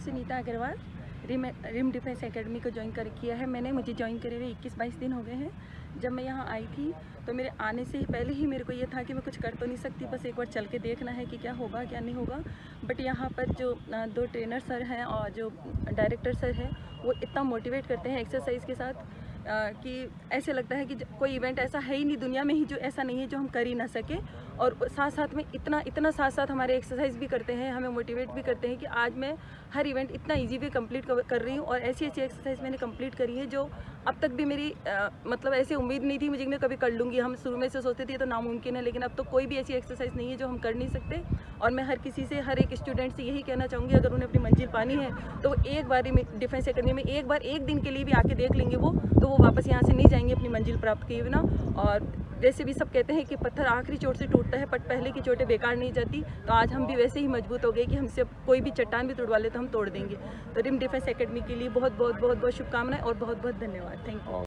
से नीता अग्रवाल रिम defence academy को ज्वाइन किया है मैंने। मुझे ज्वाइन करे हुए 21-22 दिन हो गए हैं। जब मैं यहाँ आई थी तो मेरे आने से पहले ही मेरे को ये था कि मैं कुछ कर तो नहीं सकती, बस एक बार चल के देखना है कि क्या होगा क्या नहीं होगा। बट यहाँ पर जो 2 ट्रेनर सर हैं और जो डायरेक्टर सर हैं वो इतना मोटिवेट करते हैं एक्सरसाइज के साथ कि ऐसे लगता है कि कोई इवेंट ऐसा है ही नहीं दुनिया में ही जो ऐसा नहीं है जो हम कर ही ना सके। और साथ साथ में इतना साथ साथ हमारे एक्सरसाइज भी करते हैं, हमें मोटिवेट भी करते हैं कि आज मैं हर इवेंट इतना इजी भी कंप्लीट कर रही हूँ। और ऐसी एक्सरसाइज मैंने कंप्लीट करी है जो अब तक भी मेरी मतलब ऐसे उम्मीद नहीं थी मुझे मैं कभी कर लूँगी। हम शुरू में से सोचते थे तो नामुमकिन है, लेकिन अब तो कोई भी ऐसी एक्सरसाइज नहीं है जो हम कर नहीं सकते। और मैं हर किसी से, हर एक स्टूडेंट से यही कहना चाहूँगी, अगर उन्हें अपनी मंजिल पानी है तो वो एक बार डिफेंस एकेडमी में एक दिन के लिए भी आके देख लेंगे तो वो वापस यहाँ से नहीं जाएंगे अपनी मंजिल प्राप्त किए बिना। और जैसे भी सब कहते हैं कि पत्थर आखिरी चोट से टूटता है बट पहले की चोटें बेकार नहीं जाती, तो आज हम भी वैसे ही मजबूत हो गए कि हमसे कोई भी चट्टान भी तोड़वा ले तो हम तोड़ देंगे। तो रिम डिफेंस एकेडमी के लिए बहुत बहुत शुभकामनाएं और बहुत बहुत धन्यवाद। Thank you.